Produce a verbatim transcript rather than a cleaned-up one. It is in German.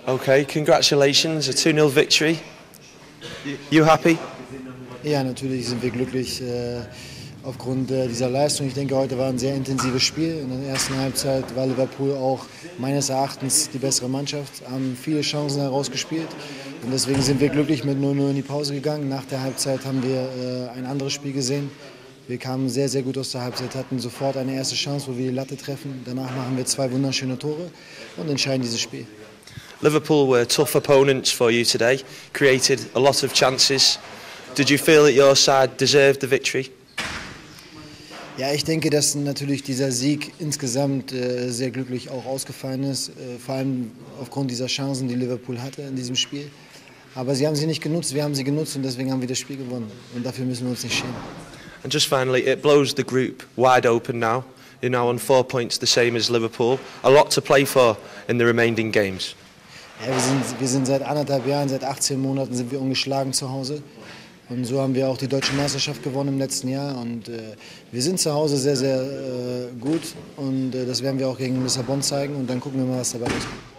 Okay, congratulations, a two nil victory. You happy? Ja, natürlich sind wir glücklich äh, aufgrund äh, dieser Leistung. Ich denke, heute war ein sehr intensives Spiel. In der ersten Halbzeit war Liverpool auch meines Erachtens die bessere Mannschaft, haben viele Chancen herausgespielt. Und deswegen sind wir glücklich mit null null in die Pause gegangen. Nach der Halbzeit haben wir äh, ein anderes Spiel gesehen. Wir kamen sehr, sehr gut aus der Halbzeit, hatten sofort eine erste Chance, wo wir die Latte treffen. Danach machen wir zwei wunderschöne Tore und entscheiden dieses Spiel. Liverpool were tough opponents for you today, created a lot of chances. Did you feel that your side deserved the victory? Ja, ich denke, dass natürlich dieser Sieg insgesamt äh, sehr glücklich auch ausgefallen ist, äh, vor allem aufgrund dieser Chancen, die Liverpool hatte in diesem Spiel. Aber sie haben sie nicht genutzt, wir haben sie genutzt und deswegen haben wir das Spiel gewonnen. Und dafür müssen wir uns nicht schämen. And just finally, it blows the group wide open now. You're now on four points, the same as Liverpool. A lot to play for in the remaining games. Ja, wir sind, wir sind seit anderthalb Jahren, seit achtzehn Monaten sind wir ungeschlagen zu Hause. Und so haben wir auch die deutsche Meisterschaft gewonnen im letzten Jahr. Und äh, wir sind zu Hause sehr, sehr äh, gut. Und äh, das werden wir auch gegen Lissabon zeigen. Und dann gucken wir mal, was dabei rauskommt.